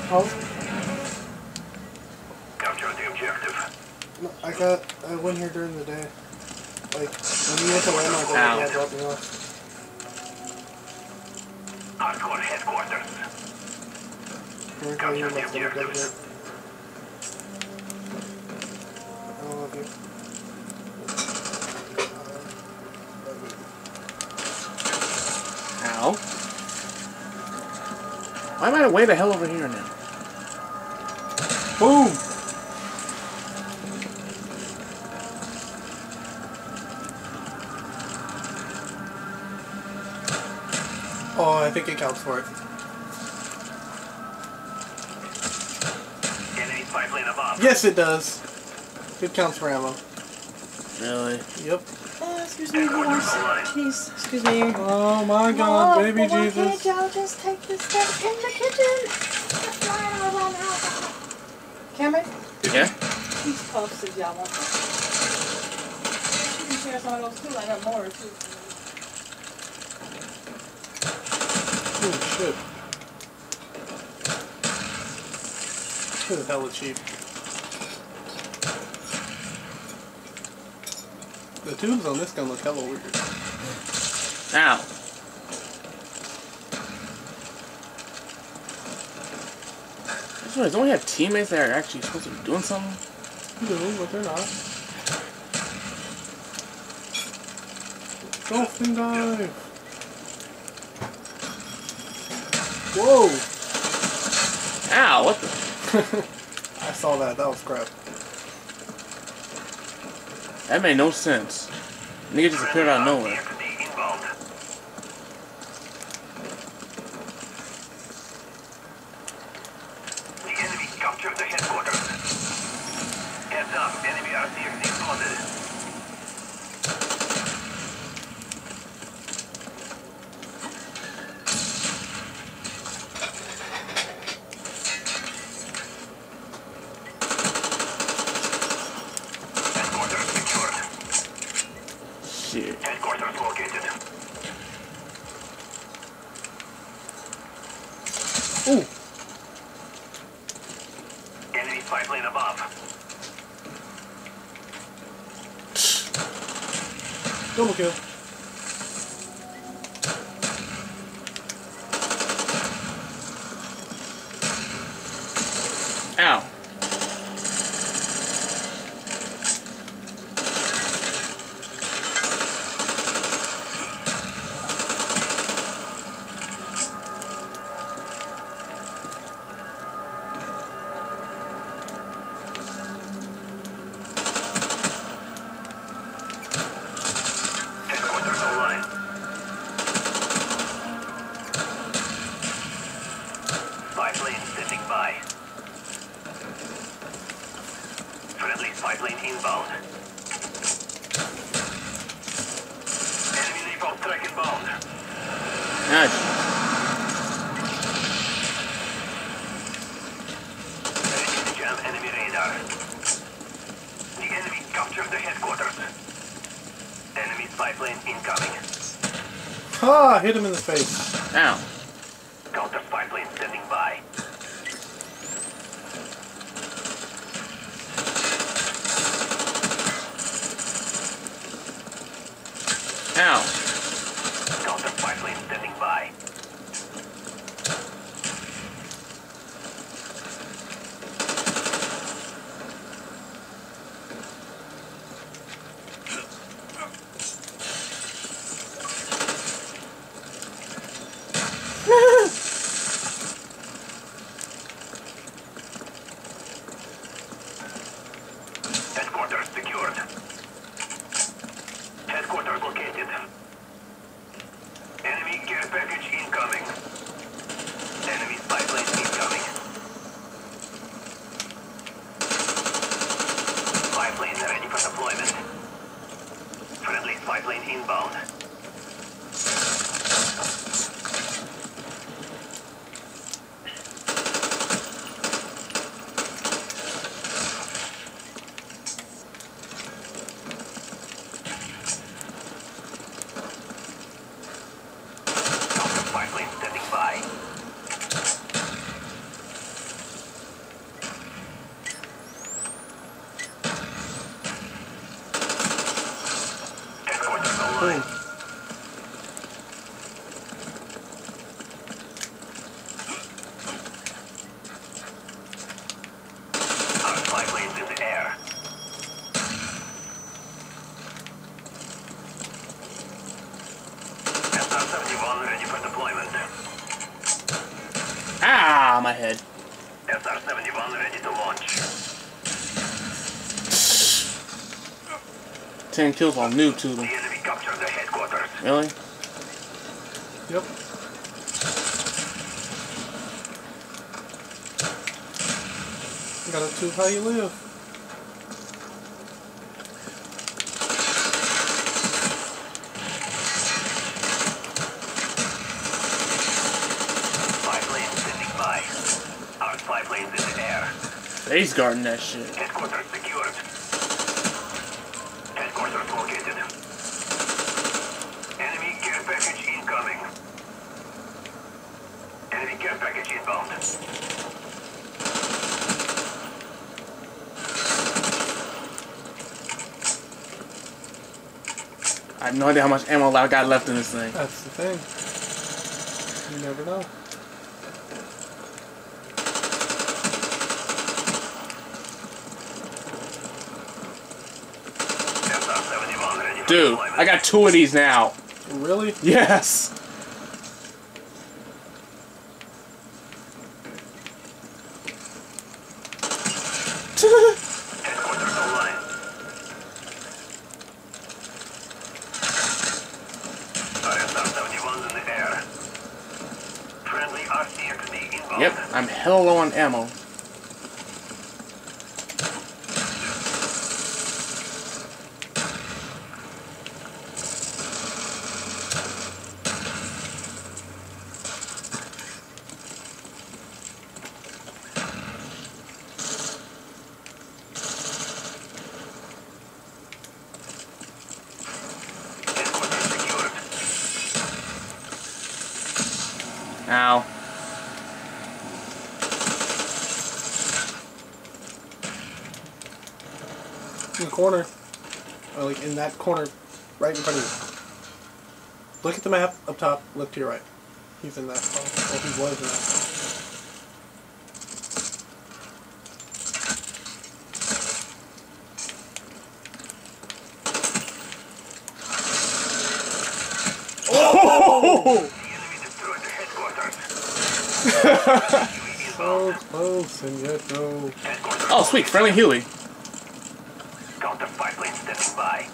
Oh. Capture the objective. No, I went here during the day. Like, when you went to Landmark, yeah, dropped me off. Hardcore headquarters. Capture the objective. I love you. Ow. Why am I way the hell over here now? Boom! Oh, I think it counts for it. Enemy spy plane above. Yes, it does. It counts for ammo. Really? Yep. Excuse me, please. Excuse me. Oh my God, baby why Jesus. can't y'all just take this stuff in the kitchen? Just flying all around the house. Cameron? Yeah? These puffs if y'all want them. You can share some of those too. I got more too. Oh shit. This is hella cheap. The tubes on this gun look hella weird. Ow. Don't we have teammates that are actually supposed to be doing something? No, but they're not. Dolphin dive! Whoa! Ow, what the? I saw that, that was crap. That made no sense. Nigga just appeared out of nowhere. The enemy captured the headquarters. Heads up, enemy Acegik spotted. Headquarters secured. Shit. Headquarters located. Ooh! Enemy spy plane above. Double kill. Ow. Headquarters online. Spy plane standing by. Friendly spy plane inbound. Enemy napalm track inbound. Nice. Ready to jam enemy radar. The enemy captured the headquarters. Enemy spy plane incoming. Ha! Hit him in the face. Ow. Counter spy plane standing by. Ow. Counter spy plane standing by. Headquarters secured. Headquarters located. Enemy care package Ah, my head. SR-71 ready to launch. 10 kills on noob to them. The enemy captured the headquarters. Really? Yep. Gotta choose how you live. Spy planes sending by. Our spy planes in the air. He's guarding that shit. Headquarters secured. Headquarters located. Enemy care package incoming. Enemy care package inbound. I have no idea how much ammo I got left in this thing. That's the thing. You never know. SR-71 ready for Dude, deployment. I got 2 of these now. Really? Yes. Headquarters online. SR-71 in the air. Friendly RCXD inbound. Yep, I'm hella low on ammo. Headquarters secured. Ow. In the corner. Or like in that corner, right in front of you. Look at the map up top. Look to your right. He's in that spot. Well, he was in that spot. Oh! The enemy destroyed the headquarters. So close and yet no. Headquarters Oh, sweet, friendly Huey. counter spy plane standing by.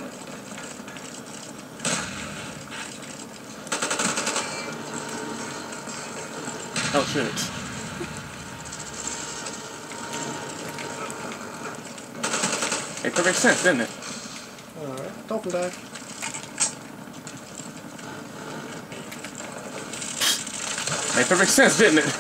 Oh shit. Made perfect sense, didn't it? Alright. Dolphin dive. Made perfect sense, didn't it?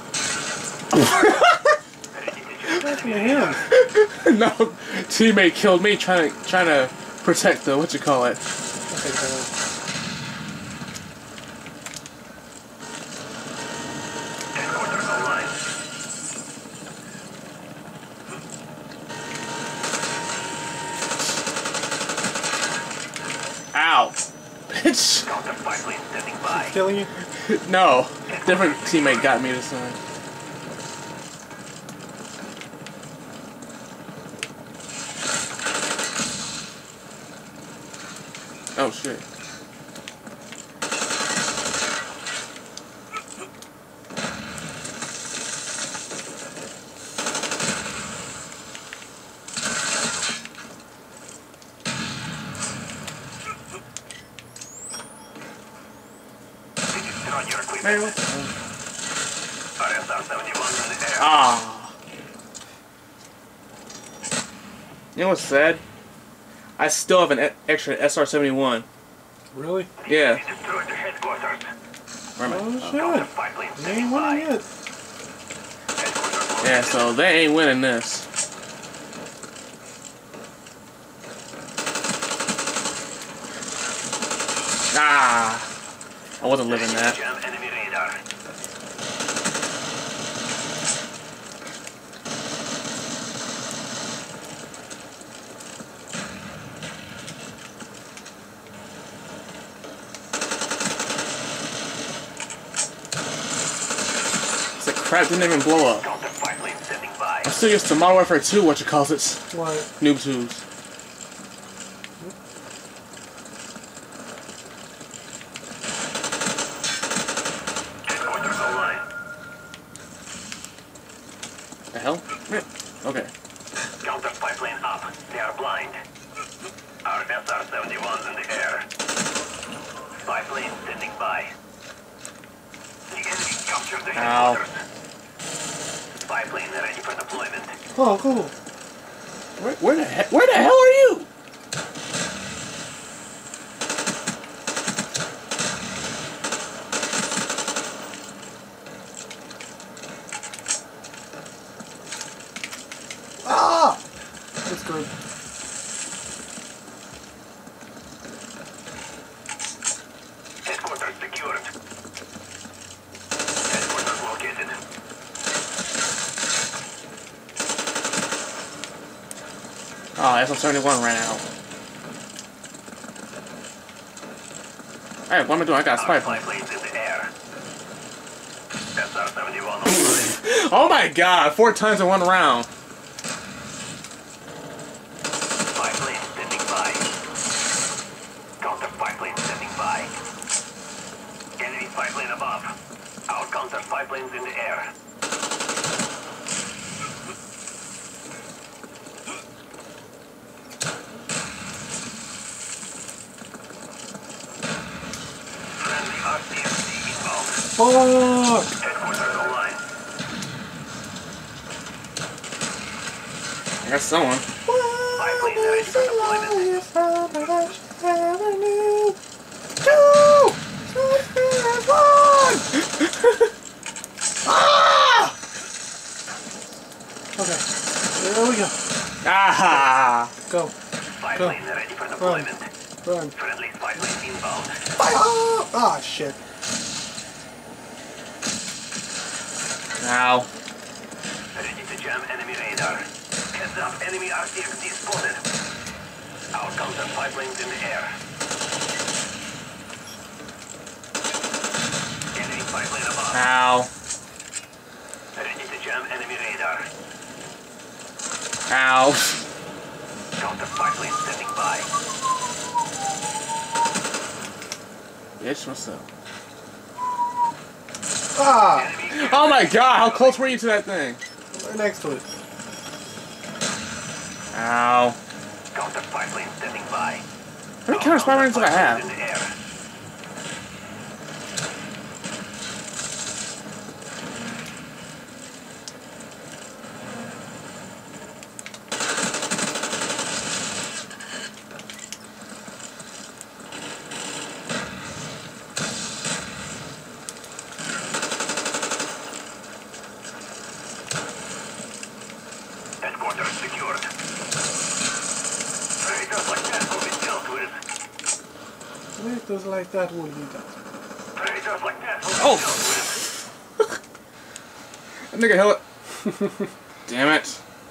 What happened to him? No, teammate killed me trying to protect the what you call it. Okay, so Headquarters online. Ow, bitch. Counter spy plane standing by. killing you? No, different teammate got me this time. Oh shit. Destroy your equipment. Hey, what the- SR-71 in the air. Ah. You know what's sad? I still have an extra SR-71. Really? Yeah. We destroyed the headquarters. Where am I? Oh Counter shit. spy plane He standing ain't by. winning yet. Headquarters Yeah, located. so they ain't winning this. Ah. I wasn't living that. Jam enemy radar. The crap didn't even blow up. Counter spy plane standing by. I'm still used to Modern Warfare 2, what you call it. What? Noob tubes. Headquarters online. hell? Okay. Counter pipeline up. They are blind. Our SR-71's in the air. Spy plane standing by. The enemy captured the headquarters. Spy plane ready for deployment. Oh, cool. Where the hell are you? Ah! That's good. Headquarters secured. Headquarters located. Oh, SR-71 ran out. Alright, what am I doing? I got a spy plane. Planes in the air. SR-71 online. Oh my god, 4 times in 1 round. Spy plane standing by. Counter spy plane standing by. Enemy spy plane above. Our counter spy planes in the air. Friendly RCXD inbound. Fuck! Headquarters online. I got someone. Spy plane ready for deployment. Ah! Okay, there we go. Ah! Go. Spy Go. plane ready for deployment. Run. Friendly spy plane inbound. Fire! Ah, shit. Ow. Ready to jam enemy radar. Heads up, enemy RCXD spotted. Our counter spy planes in the air. Enemy spy plane above. Ow. Ready to jam enemy radar. Ow. Counter spy plane standing by. Bitch, what's up? Ah! Enemy Oh my god, how close were you to that thing? Right next to it. Ow. counter spy plane standing by. How many counter spy planes do I In have? the air. Headquarters secured. Traitors like that will be dealt with. Traitors like that will be done. Traitors like that will be Oh. dealt with. That nigga hell it. Damn it.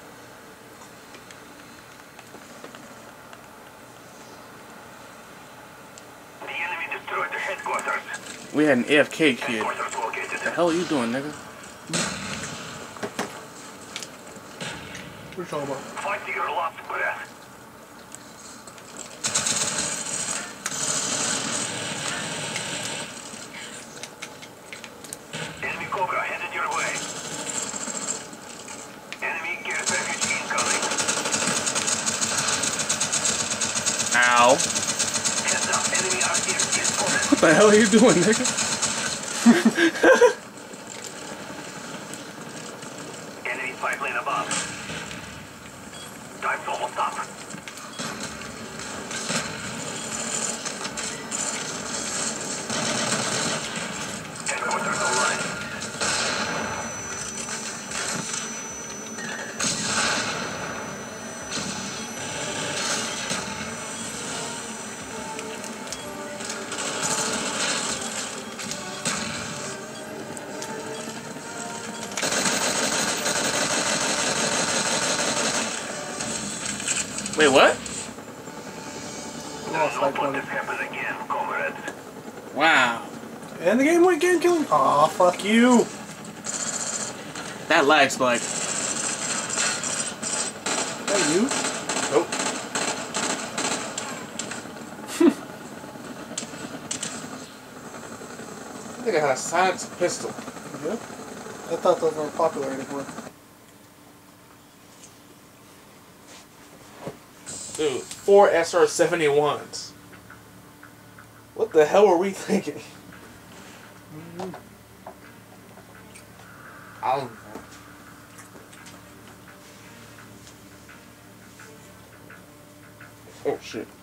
The enemy destroyed the headquarters. We had an AFK kid. Headquarters located. What the hell are you doing, nigga? What are you talking about? Fight to your last breath. Enemy Cobra headed your way. Enemy care package incoming. Ow. Heads up, enemy RCXD spotted. What the hell are you doing, nigga? Enemy spy plane above. Time's almost up. Headquarters online. Wait, what? Lost Don't like let one. this happen again, comrades. Wow. And the game went game killing. Aw, fuck you. That lag spike. Is that you? Nope. I think I had a silenced pistol. Yeah. I thought those weren't popular anymore. 4 SR-71s. What the hell were we thinking? I don't know. Oh shit.